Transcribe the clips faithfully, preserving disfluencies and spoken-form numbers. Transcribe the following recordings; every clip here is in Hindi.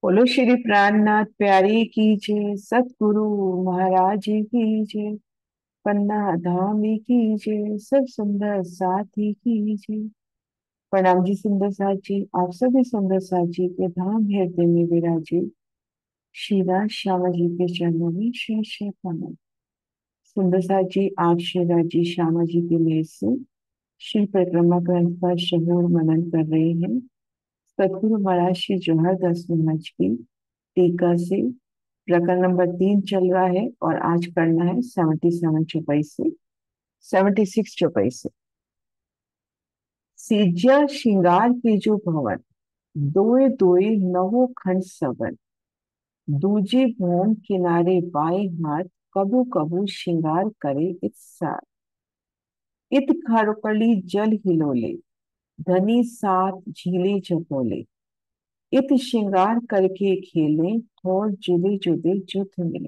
बोलो श्री प्राणनाथ प्यारी की जय, सतगुरु महाराज की जय, पन्ना धाम की जय, सब सुंदर साथी की जय। प्रणाम जी सुंदर साथ जी, आप सभी सुंदर साथ जी के धाम हृदय में विराजे श्री राज श्यामा जी के चरणों में शह शह प्रणाम। सुंदर साथ जी, आप श्री राज जी श्यामा जी के मेल से श्री परिक्रमा ग्रंथ का श्रवण मनन कर रहे हैं। सतगुरु महाराज श्री जोहर दास महाराज की टीका से प्रकरण नंबर तीन चल रहा है और आज करना है सेवेंटी सेवन चौपाई से सेवेंटी सिक्स चौपाई से। सेज्या श्रृंगार के जो भवन, दोए दोए नवो खंड सवन, दूजे भूम किनारे बाएं हाथ, कबू कबू श्रृंगार करे इत साथ। इत खड़कली जल हिलोले, धनी सात झीले झपोले, इत श्रृंगार करके खेले, और जुदे जुदे जुथ मिले।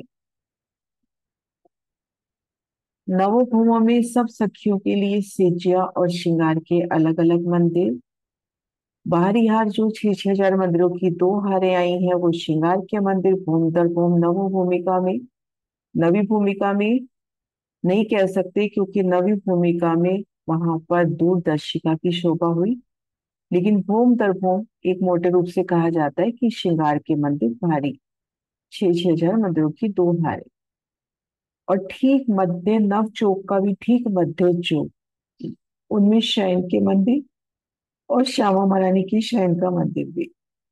नवोभूमों में सब सखियों के लिए सेज्या और श्रृंगार के अलग अलग मंदिर। बाहरी हार जो छह छह हजार मंदिरों की दो हारें आई हैं वो श्रृंगार के मंदिर भूम दर भूम नवो भूमिका में। नवी भूमिका में नहीं कह सकते क्योंकि नवी भूमिका में वहां पर दूरदर्शिका की शोभा हुई, लेकिन भूम दर भूम एक मोटे रूप से कहा जाता है कि श्रृंगार के मंदिर भारी छह छह हजार मंदिरों की दो हारें। और ठीक मध्य नव चौक का भी ठीक मध्य चौक, उनमें शयन के मंदिर और श्यामा महारानी की शयन का मंदिर भी।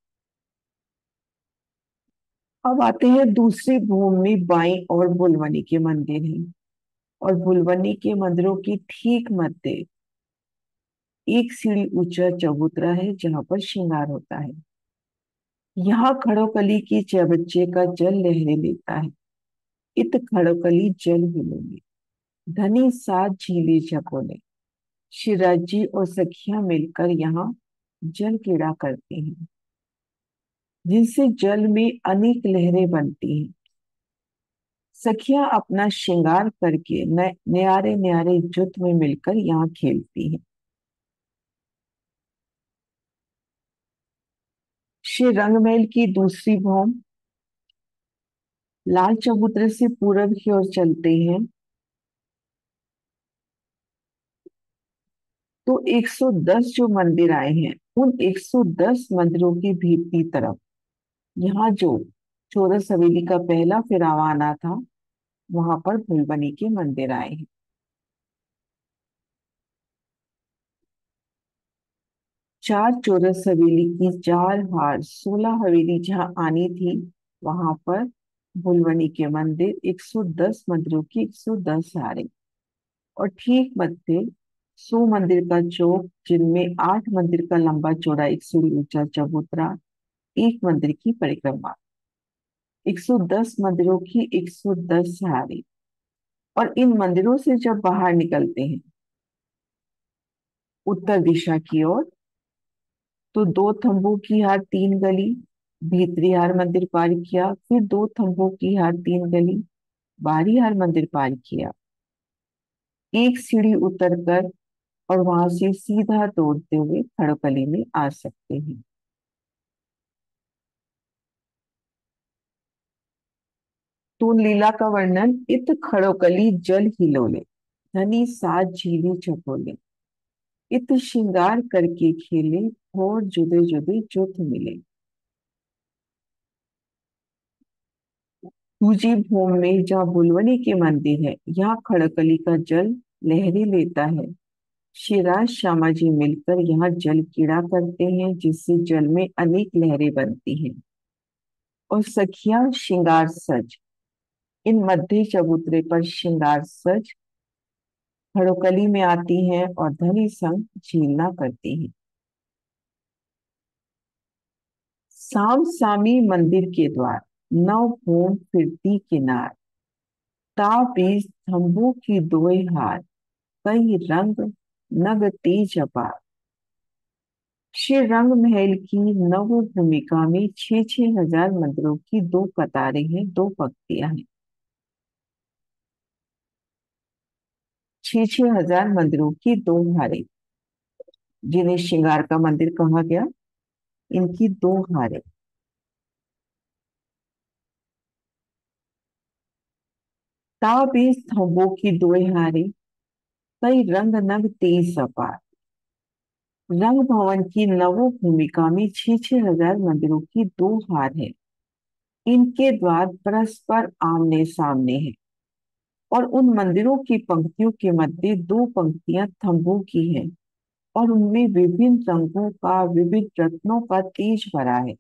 अब आते हैं दूसरी भूमि में बाई और बुलवनी के मंदिर हैं। और बुलवनी के मंदिरों की ठीक मध्य एक सीढ़ी ऊंचा चबूतरा है जहां पर श्रृंगार होता है। यहाँ खड़ोकली की चबच्चे का जल लहरे लेता है, इत खड़ोकली जल हिलोले, धनी सात झीले झकोले। शिवराज और सखियां मिलकर यहाँ जल क्रीड़ा करती हैं, जिनसे जल में अनेक लहरें बनती हैं। सखियां अपना श्रृंगार करके न, न्यारे न्यारे जुट में मिलकर यहाँ खेलती हैं। श्री रंगमहल की दूसरी भौम लाल चबूतरे से पूरब की ओर चलते हैं तो एक सौ दस जो मंदिर आए हैं, उन एक सौ दस मंदिरों की भीतरी तरफ यहाँ जो चौदस हवेली का पहला फिरावा आना था, वहां पर भूलबनी के मंदिर आए हैं। चार चौरस हवेली की चार हार सोलह हवेली जहां आनी थी, वहां पर भुलवनी के मंदिर एक सौ दस मंदिरों की एक सौ दस हारे। और ठीक मध्य सौ मंदिर का चौक, जिनमें आठ मंदिर का लंबा चौड़ा एक सीढ़ी ऊंचा चबूतरा, एक मंदिर की परिक्रमा, एक सौ दस मंदिरों की एक सौ दस हारे। और इन मंदिरों से जब बाहर निकलते हैं उत्तर दिशा की ओर, तो दो थंबों की हार तीन गली, भीतरी हार मंदिर पार किया, फिर दो थंबों की हार तीन गली, बाहरी हार मंदिर पार किया, एक सीढ़ी उतरकर और वहां से सीधा दौड़ते हुए खड़कली में आ सकते हैं। तो लीला का वर्णन, इत खड़ोकली जल हिलोले, धनी सात झीले चपोले, इत श्रृंगार करके खेले, और जुदे जुदे जुथ मिले। दूजी भूमि में जहाँ बुलवनी के मंदिर है, यहाँ खड़कली का जल लहरी लेता है। शिवराज श्यामा जी मिलकर यहाँ जल क्रीड़ा करते हैं, जिससे जल में अनेक लहरें बनती हैं। और सखियां श्रृंगार सज, इन मध्य चबूतरे पर श्रृंगार सज खड़ोकली में आती हैं और धनी संग झीलना करती हैं। साम सामी मंदिर के द्वार, नव भूम फिरती किनार, ता बीज थंबू की दोए हार, कई रंग नग तेज अपार। श्री रंग महल की नव भूमिका में छह छह हजार मंदिरों की दो कतारें हैं, दो पंक्तियां हैं। छह छह हजार मंदिरों की दो हारें, जिन्हें श्रृंगार का मंदिर कहा गया, इनकी दो हारें। ताबे स्तंभों की दोए हारे, कई रंग नभ तेज अपार। रंग भवन की नवो भूमिका में छह छह हजार मंदिरों की दो हार है। इनके द्वार परस्पर आमने सामने हैं और उन मंदिरों की पंक्तियों के मध्य दो पंक्तियां तंबू की हैं और उनमें विभिन्न रंगों का, विविध रत्नों का तेज भरा है।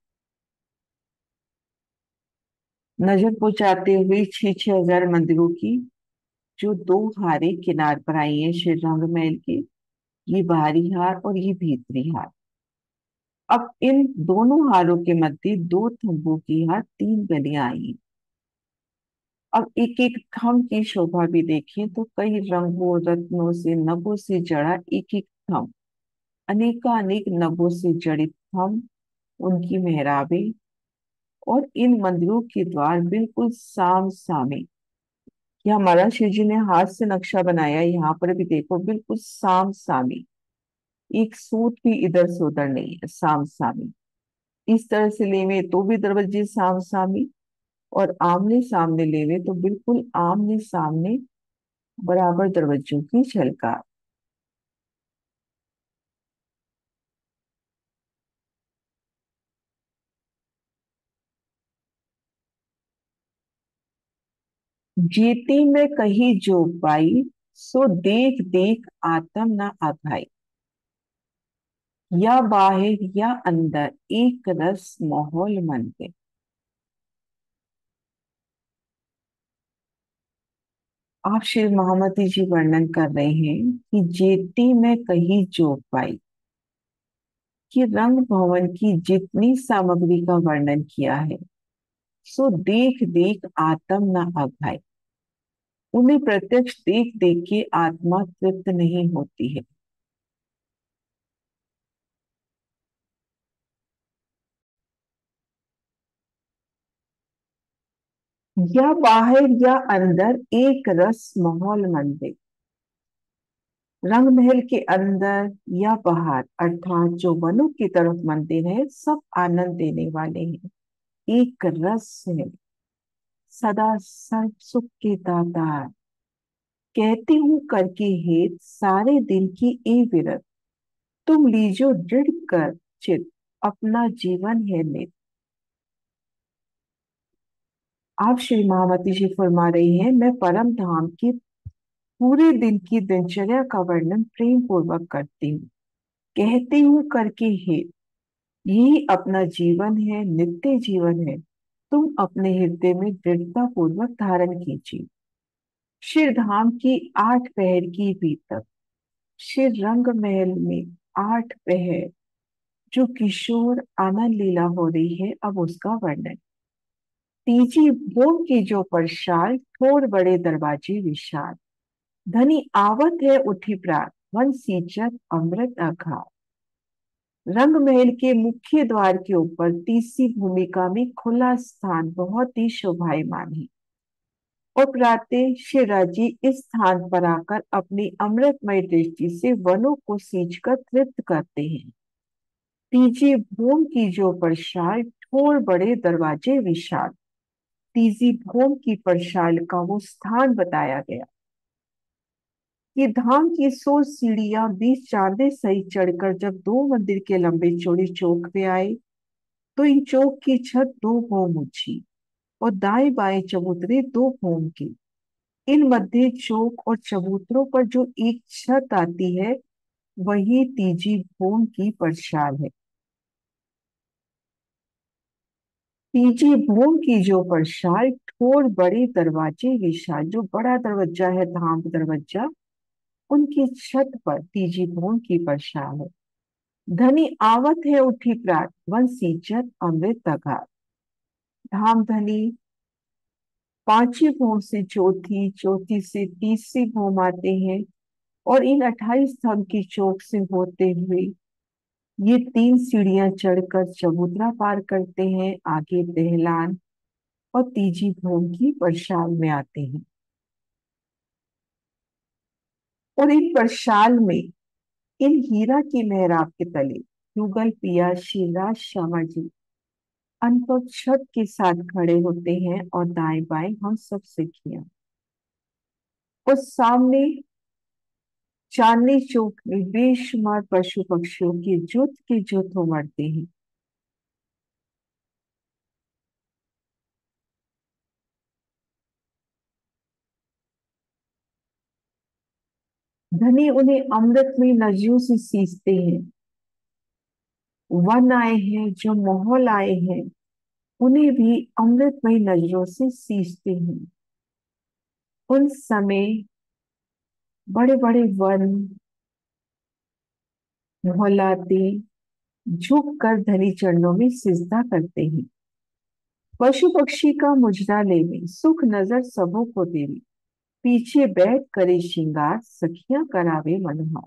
नजर पहुंचाते हुए छह छह हजार मंदिरों की जो दो हारें किनार पर आई हैं श्री रंग महल के, ये बाहरी हार और ये भीतरी हार। अब इन दोनों हारों के मध्य दो तंबू की हार तीन गलियां आई हैं। अब एक एक थंब की शोभा भी देखें तो कई रंगों, रत्नों से, नभों से जड़ा एक एक थंब, अनेकानेक नभों से जड़ित थंब, उनकी मेहराबें और इन मंदिरों के द्वार बिल्कुल साम सामे। यह हमारा शिव जी ने हाथ से नक्शा बनाया है, यहाँ पर भी देखो बिल्कुल साम सामी। एक सूत भी इधर से उधर नहीं है, साम सामी। इस तरह से लेवे तो भी दरवाजे साम सामी, और आमने सामने लेवे तो बिल्कुल आमने सामने बराबर दरवाजों की झलकार। जीती में कही जो पाई, सो देख देख आत्म न आघाई। या बाहर या अंदर एक रस माहौल मन के। आप श्री महामती जी वर्णन कर रहे हैं कि जेती में कही जो पाई, कि रंग भवन की जितनी सामग्री का वर्णन किया है, सो देख देख आत्म न अघाई। उन्हें प्रत्यक्ष देख देख के आत्मा तृप्त नहीं होती है। या बाहर या अंदर एक रस माहौल मन दे। रंग महल के अंदर या बाहर, अर्थात जो वनों की तरफ मंदिर है, सब आनंद देने वाले हैं। एक रस है, सदा सर्व सुख के दाता। कहती हूँ करके हेत सारे दिन की ए विरत। तुम लीजो दृढ़ कर चित, अपना जीवन है नित। आप श्री महामती जी फरमा रही हैं, मैं परम धाम की पूरे दिन की दिनचर्या का वर्णन प्रेम पूर्वक करती हूँ। कहती हूँ करके हेत, यही अपना जीवन है, नित्य जीवन है। तुम अपने हृदय में दृढ़ता पूर्वक धारण कीजिए। शिव धाम की आठ पहर की बीतक, शिव रंग महल में आठ पहर जो किशोर आनंद लीला हो रही है, अब उसका वर्णन। तीजी भोग की जो परसाल, ठोर बड़े दरवाजे विशाल। धनी आवत है उठी प्रात, वन सींचत अमृत अघार। रंग महल के मुख्य द्वार के ऊपर तीसरी भूमिका में खुला स्थान बहुत ही शोभायमान है। और प्रातः शिवराजी इस स्थान पर आकर अपनी अमृतमय दृष्टि से वनों को सींचकर तृप्त करते हैं। तीजी भूम की जो परसाल, ठोर बड़े दरवाजे विशाल। तीजी भूम की परसाल का वो स्थान बताया गया। ये धाम की सौ सीढ़ियां बीस चांदे सहित चढ़कर जब दो मंदिर के लंबे चौड़े चौक पे आए, तो इन चौक की छत दो भौम ऊंची और दाएं बाएं चबूतरे दो भौम की। इन मध्य चौक और चबूतरों पर जो एक छत आती है, वही तीजी भौम की परछाल है। तीजी भौम की जो परछाल, ठोर बड़े दरवाजे विशाल, जो बड़ा दरवाजा है धाम दरवाजा, उनकी छत पर तीजी भौम की परछाल है। धनी आवत है उठी प्रात, वन सींचत अमृत तगार। धाम धनी पांचवी भौम से चौथी, चौथी से तीसरी भौम आते हैं और इन अट्ठाईस स्तंभ की चौक से होते हुए ये तीन सीढ़ियां चढ़कर चबूतरा पार करते हैं, आगे दहलान और तीजी भौम की परसाल में आते हैं। और इन परसाल में, इन हीरा की मेहराब के तले युगल पिया शिवराज श्यामा जी अनपक छत के साथ खड़े होते हैं और दाएं बाएं हम सब सिखियां। और सामने चांदनी चौक में बेशुमार पशु पक्षियों की जुट की जुट उमड़ते हैं। धनी उन्हें अमृत में नजरों से सींचते हैं। वन आए हैं, जो माहौल आए हैं, उन्हें भी अमृतमयी नजरों से सींचते हैं। उन समय बड़े बड़े वन मोहल्लाते झुक कर धनी चरणों में सिजदा करते हैं। पशु पक्षी का मुजरा लेवे, सुख नजर सबों को देवी, पीछे बैठ करे श्रृंगार, सखियां करावे मनोहर।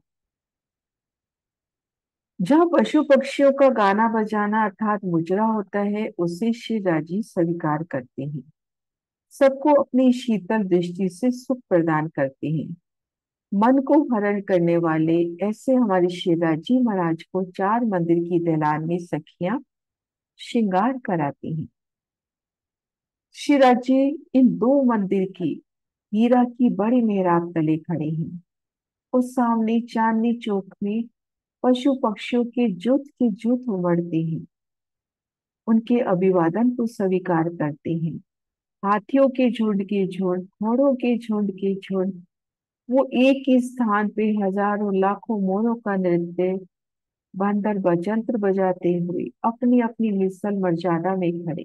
जहाँ पशु पक्षियों का गाना बजाना अर्थात मुजरा होता है, उसे श्री राजी स्वीकार करते हैं। सबको अपनी शीतल दृष्टि से सुख प्रदान करते हैं। मन को हरण करने वाले ऐसे हमारे शिवराज महाराज को चार मंदिर की दलान में सखियां श्रृंगार कराती हैं। शिवराज जी इन दो मंदिर की हीरा की बड़ी मेहराब तले खड़े हैं। उस सामने चांदनी चौक में पशु पक्षियों के जुट के जुट उमड़ते हैं। उनके अभिवादन को स्वीकार करते हैं। हाथियों के झुंड के झुंड, घोड़ों के झुंड के झुंड, वो एक ही स्थान पे हजारों लाखों मोरों का नृत्य बंदर बजंत्र बजाते हुए अपनी अपनी मिसल मर्यादा में खड़े।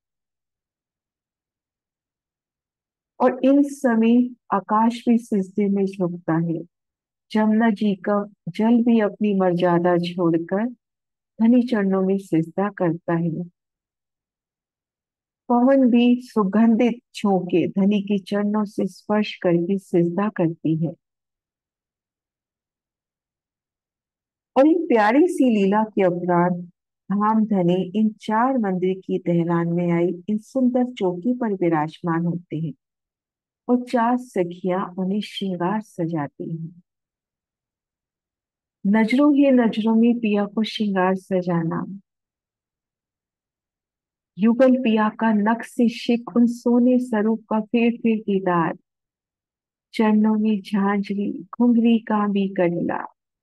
और इन समय आकाश भी सिजदे में झुकता है। जमुना जी का जल भी अपनी मर्यादा छोड़कर धनी चरणों में सिजदा करता है। पवन भी सुगंधित झोंके धनी के चरणों से स्पर्श करके सिजदा करती है। और इन प्यारी सी लीला के उपरांत धाम धनी इन चार मंदिर की दहलान में आई इन सुंदर चौकी पर विराजमान होते हैं। और चार सखियां उन्हें श्रृंगार सजाती हैं। नजरों ही नजरों में पिया को श्रृंगार सजाना, युगल पिया का नख से शिक उन सोने स्वरूप का फेर फेर दीदार, चरणों में झांझरी घुंघरी का भी कजला,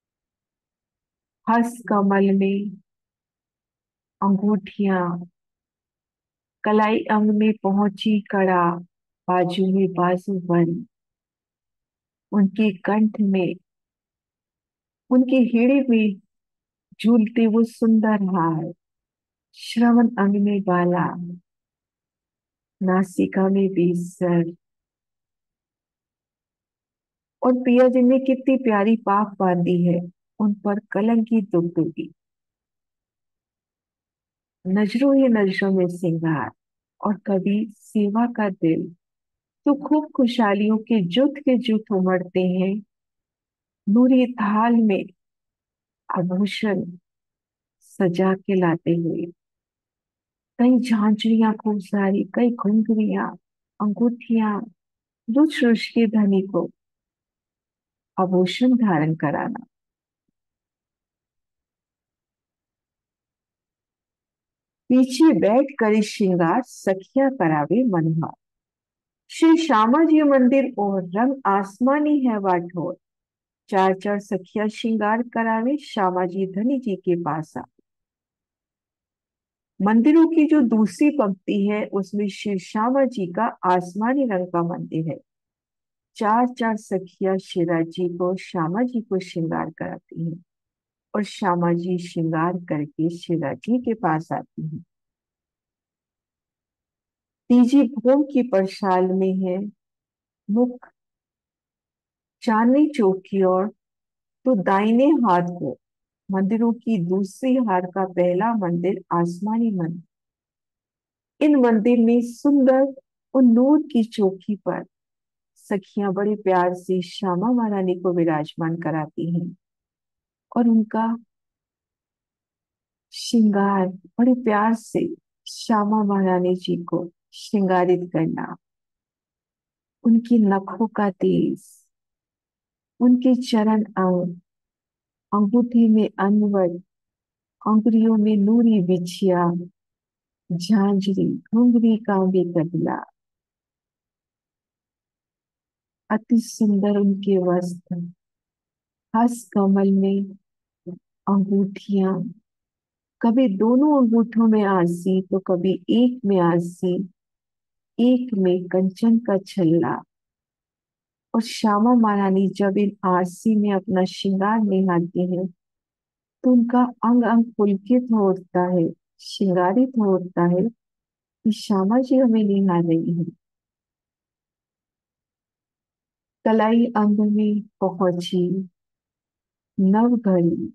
हस कमल में अंगूठियां, कलाई अंग में पहुंची कड़ा, बाजू में बाजू बंद, उनके कंठ में, उनके हेड़े में झूलते वो सुंदर हार, श्रवण अंग में बाला, नासिका में बेसर। और पिया जी ने कितनी प्यारी पाक बांधी है, उन पर कलंकी दुगदुगी, नजरों ही नजरों में सिंगार, और कभी सेवा का दिल। तो खूब खुशहालियों के जुट के जुट उमड़ते हैं। नूरी थाल में आभूषण सजा के लाते हुए, कई झांझरियां खूब सारी, कई घुंघरियां, अंगूठियां, रुच रुच के धनी को आभूषण धारण कराना। पीछे बैठ कर श्रृंगार, सखिया करावे मनोहर। श्री श्यामा जी मंदिर और रंग आसमानी है वाठोर, चार चार सखिया श्रृंगार करावे श्यामा जी धनी जी के पास आ। मंदिरों की जो दूसरी पंक्ति है उसमें श्री श्यामा जी का आसमानी रंग का मंदिर है। चार चार सखिया शिरा जी को श्यामा जी को श्रृंगार कराती हैं। और श्यामा जी श्रृंगार करके शिरा जी के पास आती हैं। तीजी भोग की परसाल में है मुख चांदनी चौक की ओर, तो दाहिने हाथ को मंदिरों की दूसरी हार का पहला मंदिर आसमानी मंदिर। इन मंदिर में सुंदर और नूर की चौकी पर सखियां बड़े प्यार से श्यामा महारानी को विराजमान कराती हैं। और उनका श्रृंगार बड़े प्यार से श्यामा महारानी जी को श्रृंगारित करना, उनकी नखों का तेज, उनके चरण अंग, अंगूठी में अनवर, अंगुलियों में नूरी बिछिया, झांझरी घुंघरी का भी कबला, अति सुंदर उनके वस्त्र, हस्त कमल में अंगूठियां, कभी दोनों अंगूठों में आरसी तो कभी एक में आरसी, एक में कंचन का छल्ला। और श्यामा महारानी जब इन आरसी में अपना श्रृंगार निहारती है तो उनका अंग अंग पुलकित हो उठता है, श्रृंगारित हो उठता है कि श्यामा जी हमें निहार रही है। कलाई अंग में पहुंची नव घड़ी,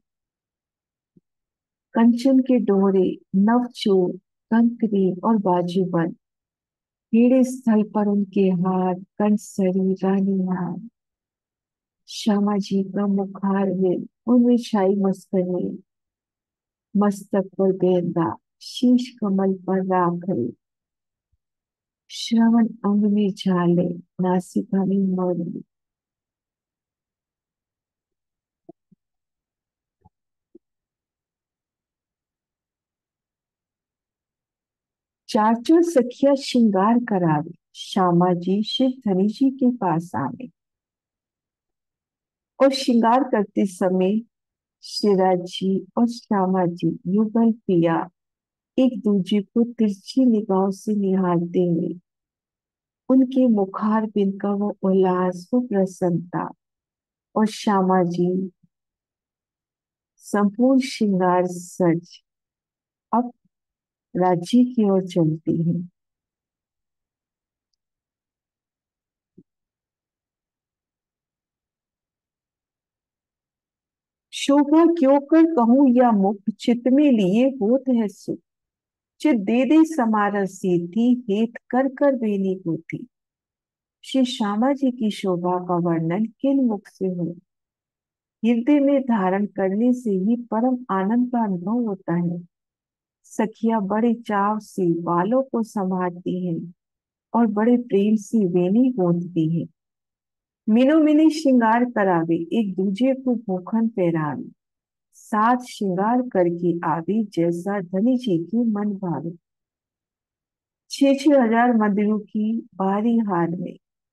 कंचन के डोरे, नव चूड़, कंकरी और बाजूबंद, पीड़े स्थल पर उनके हार, कंसरी, रानी हार। श्यामा जी का मुखार में उनमें छाई मस्करी, मस्तक पर गेंदा, शीश कमल पर राखल, श्रवण अंग में झाले, नासिका में मौली। चार सखिया श्रृंगार करावे, श्यामा जी शिव धनी जी के पास आवे। और श्रृंगार करते समय शिवराज जी और श्यामा जी युगल पिया एक दूजे को तिरछी निगाहों से निहारते हुए, उनके मुखार बिंद का वो उल्लास, वो प्रसन्नता। और श्यामा जी संपूर्ण श्रृंगार सज अब राज्य की ओर चलती है। शोभा क्यों कर कहूँ या मुख, चित में लिए होत है सुख। चित दे दे समारस सीधी, हेत कर कर बेनी होती। श्री श्यामा जी की शोभा का वर्णन किन मुख से हो। हृदय में धारण करने से ही परम आनंद का अनुभव होता है। सखियां बड़े चाव से बालों को संभालती हैं और बड़े प्रेम से वेणी गूंथती हैं। मीनों मिनी श्रृंगार करावे, एक दूजे को भूखन पहरावे, साथ श्रृंगार करके आवे, जैसा धनी जी की मन भावे। छह छह हजार मंदिरों की बारी हार में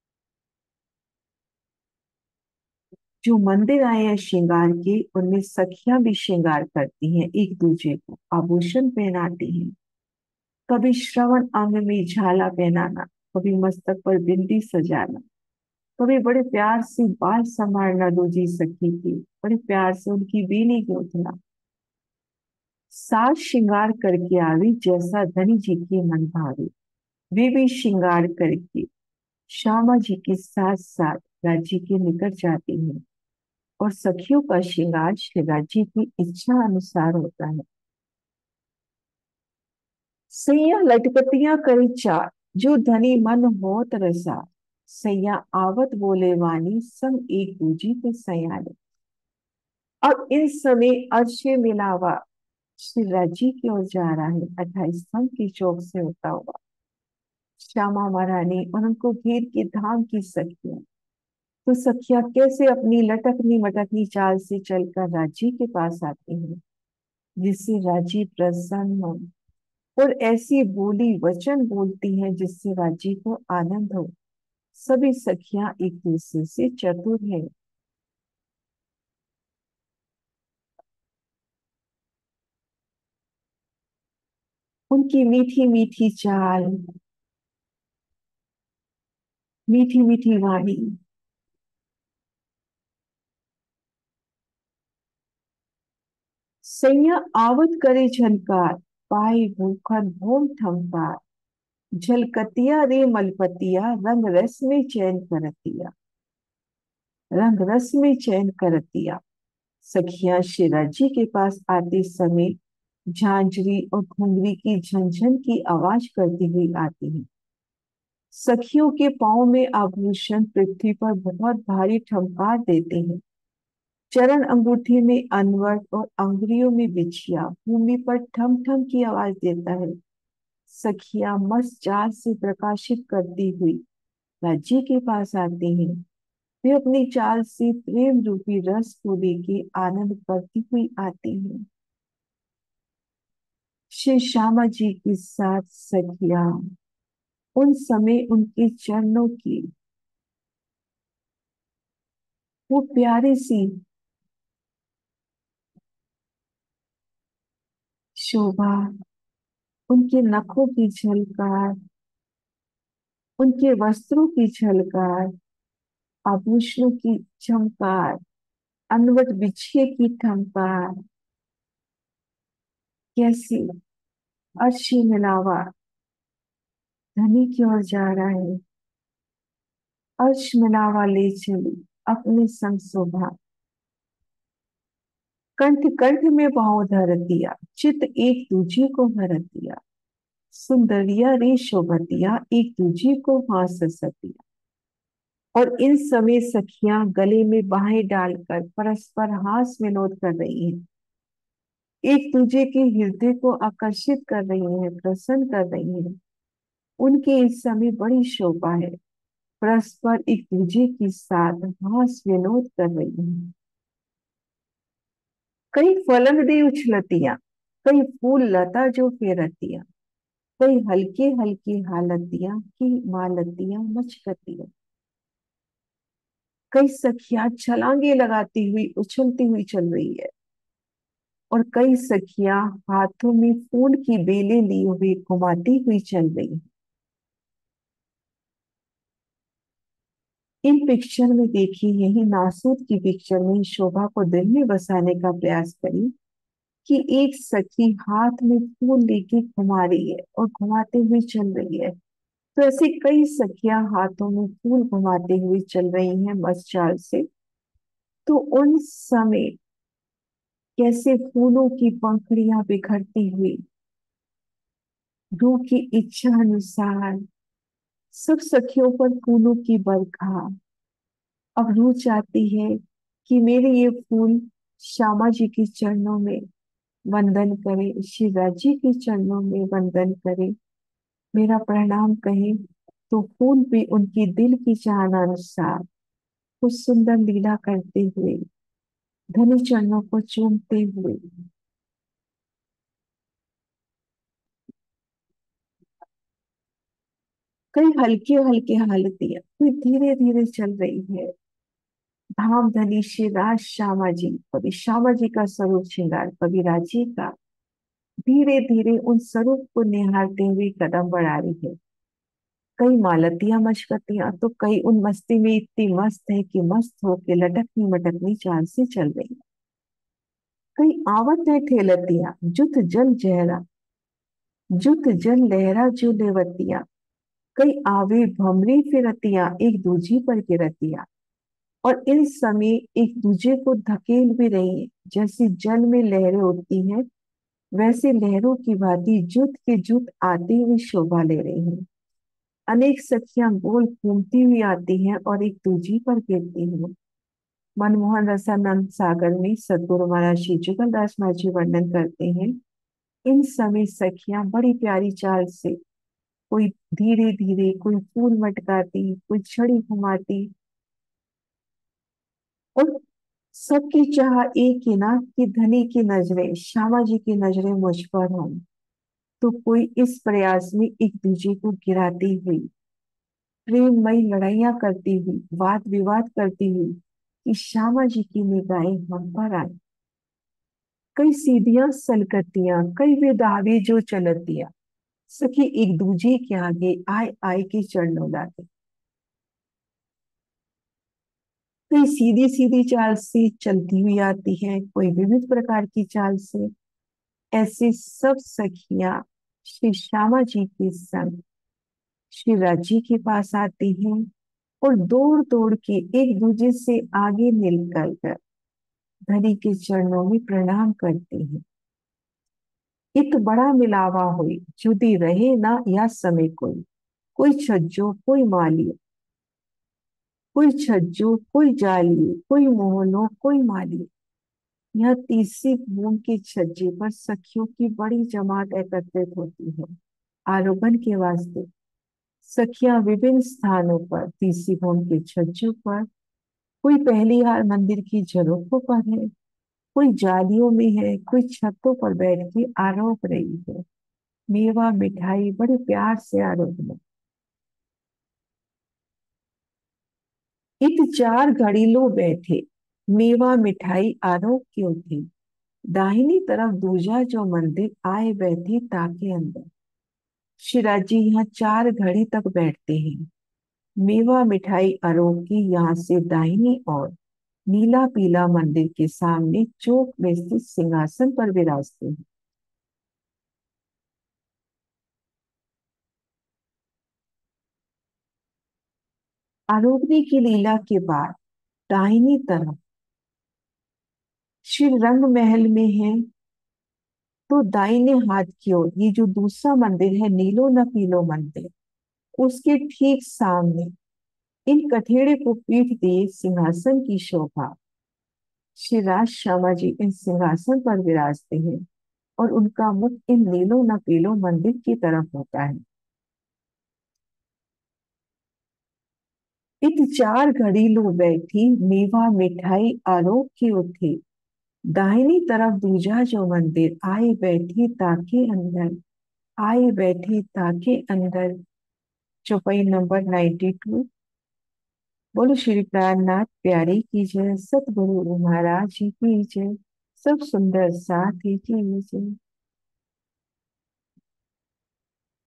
जो मंदिर आए हैं श्रृंगार के, उनमें सखियां भी श्रृंगार करती हैं, एक दूजे को आभूषण पहनाती हैं। कभी श्रवण अंग में झाला पहनाना, कभी मस्तक पर बिंदी सजाना, कभी बड़े प्यार से बाल संवारना, दूजी सखी की बड़े प्यार से उनकी बीनी गूंथना। साज श्रृंगार करके आवी, जैसा धनी जी के मन भावे। वे भी श्रृंगार करके श्यामा जी के साथ साथ राज्य के निकट जाती हैं। और सखियों का श्रृंगार श्री राज्य की इच्छा अनुसार होता है। सैया लटपटियां करे चार, जो धनी मन होत रसा। सैया आवत बोले वाणी, संग एक दूजी पे सयाने। अब इस समय अर्श मिलावा श्री राज्य की ओर जा रहा है, अट्ठाईस स्तंभ की चौक से होता हुआ। श्यामा महारानी और उनको घेर के धाम की सखियां, तो सखियां कैसे अपनी लटकनी मटकनी चाल से चलकर राजी के पास आती हैं, जिससे राजी प्रसन्न हो और ऐसी बोली वचन बोलती हैं जिससे राजी को आनंद हो। सभी सखियां एक दूसरे से चतुर हैं। उनकी मीठी मीठी चाल, मीठी मीठी वाणी, सैया आवत करे झनकार, पाए भूखन भूम ठमकार। झलकतिया रे मलपतिया, रंग रस में चैन करतिया, रंग रस में चैन करतिया। सखियां शिराजी के पास आते समय झांझरी और घुंघरी की झनझन की आवाज करती हुई आती है। सखियों के पांव में आभूषण पृथ्वी पर बहुत भारी ठमकार देते हैं। चरण अंगूठी में अनवर और अंगुलियों में बिछिया भूमि पर ठम ठम की आवाज देता है। सखियां मस्त चाल से प्रकाशित करती हुई राज्य के पास आती हैं। वे अपनी चाल से प्रेम रूपी रस को लेके आनंद करती हुई आती हैं। श्री श्यामा जी के साथ सखियां उन समय उनके चरणों की वो प्यारी सी शोभा, उनके नखों की झलकार, उनके वस्त्रों की झलकार, आभूषणों की चमकार, अनवट बिछिए की ठमकार, कैसी अर्शी मिलावा धनी की ओर जा रहा है। अर्श मिलावा ले चली अपने संग शोभा, कंठ कंठ में पाँव धर दिया, चित एक दूजे को भर दिया। सुंदरिया रे शोभतिया एक दूजे को हास सतिया। और इन समय सखियां गले में बाहें डालकर परस्पर हास विनोद कर रही हैं, एक दूजे के हृदय को आकर्षित कर रही हैं, प्रसन्न कर रही हैं। उनके इस समय बड़ी शोभा है, परस्पर एक दूजे के साथ हास विनोद कर रही हैं। कई फलक दे उछलतिया, कई फूल लता जो फेरतिया, कई हल्के हल्की हालतिया की मालतिया मचकतिया। कई सखियां छलांगे लगाती हुई उछलती हुई चल रही है, और कई सखियां हाथों में फूल की बेलें लिए हुए घुमाती हुई चल रही हैं। इन पिक्चर में देखिए, यही नासूर की पिक्चर में शोभा को दिल में बसाने का प्रयास करी कि एक सखी हाथ में फूल लेके घुमा रही है और घुमाते हुए चल रही है। तो ऐसे कई सखियां हाथों में फूल घुमाते हुए चल रही हैं मस्त चाल से। तो उन समय कैसे फूलों की पंखुड़ियां बिखरती हुई रूह की इच्छा अनुसार सब सखियों पर फूलों की बरखा। अब रूह चाहती है कि मेरे ये फूल श्यामा जी के चरणों में वंदन करे, शिवराज जी के चरणों में वंदन करे, मेरा प्रणाम कहे। तो फूल भी उनकी दिल की चाहना अनुसार कुछ सुंदर लीला करते हुए धनी चरणों को चूमते हुए कई हल्के हल्के हालतियां कोई धीरे धीरे चल रही है। धाम धनी शिवराज श्यामा जी, कभी श्यामा जी का स्वरूप श्रृंगार, कभी राजी का, धीरे धीरे उन स्वरूप को निहारते हुए कदम बढ़ा रही है। कई मालतियां मचकतियां तो कई उन मस्ती में इतनी मस्त है कि मस्त होके लटकनी मटकनी चाल से चल रही है। कई आवत है ठेलतियां जुत जल जहरा, जुत जल लहरा जो लेवतिया। कई आवे भमरी फिरतियां एक दूजी पर गिरतिया, और इन समय एक दूजे को धकेल भी रही है। जैसे जल में लहरें होती हैं, वैसे लहरों की भांति जुत के जुत आती हुई शोभा ले रही हैं। अनेक सखियां गोल घूमती हुई आती हैं और एक दूजी पर गिरती हैं। मनमोहन रसानंद सागर में सदगुरु महाराज श्री जुगलदास महाराज जी वर्णन करते हैं, इन समय सखियां बड़ी प्यारी चाल से, कोई धीरे धीरे, कोई फूल मटकाती, कोई छड़ी घुमाती, और सबकी चाह एक ही ना कि धनी की नजरें, श्यामा जी की नजरें मुझ पर हों। तो कोई इस प्रयास में एक दूजे को गिराती हुई, प्रेममयी लड़ाइयां करती हुई, वाद विवाद करती हुई कि श्यामा जी की निगाहें हम पर आए। कई सीधियां सलकतियां, कई बेदावे जो चलतियां, सखी एक दूजे के आगे आय आय के चरणों लागे। कई सीधी सीधी चाल से चलती हुई आती है, कोई विविध प्रकार की चाल से। ऐसे सब सखियां श्री श्यामा जी के संग शिवराज जी के पास आती हैं, और दौड़ दौड़ के एक दूजे से आगे निकल कर धनी के चरणों में प्रणाम करती हैं। इत बड़ा मिलावा हुई जुदी रहे ना या समय कोई, कोई छज्जो कोई मालियो, कोई छज्जो कोई जालियो, कोई मोहनो कोई मालियो। यह तीसरी भूमि के छज्जे पर सखियों की बड़ी जमात एकत्रित होती है आरोहण के वास्ते। सखियां विभिन्न स्थानों पर तीसरी भूमि के छज्जों पर, कोई पहली हार मंदिर की झरोखों पर है, कोई जालियों में है, कोई छतों पर बैठ के आरोप रही है। मेवा मिठाई बड़े प्यार से आरोप है। इत चार घड़ीलो बैठे, मेवा मिठाई आरोग्य थे। दाहिनी तरफ दूजा जो मंदिर, आए बैठे ताके अंदर। शिवराज जी यहाँ चार घड़ी तक बैठते हैं। मेवा मिठाई आरोग्य यहाँ से दाहिनी ओर नीला पीला मंदिर के सामने चौक में स्थित सिंहासन पर विराजते हैं। आरोग्य की लीला के बाद दाहिनी तरफ शिव रंग महल में है, तो दाहिने हाथ की ओर ये जो दूसरा मंदिर है, नीलो न पीलो मंदिर, उसके ठीक सामने इन कठेड़े को पीठ दिए सिंहासन की शोभा। श्री राज श्यामा जी इन सिंहासन पर विराजते हैं और उनका मुख इन नीलो न पीलो मंदिर की तरफ होता है। इत चार घड़ी लो बैठी, मेवा मिठाई आरोग्य उठे। दाहिनी तरफ दूजा जो मंदिर, आए बैठे ताके अंदर। आए बैठे ताके अंदर। चौपाई नंबर नाइन्टी टू। बोलो श्री प्राणनाथ प्यारे की जय, सतगुरु महाराज जी की जय, सब सुंदर साथी की जय।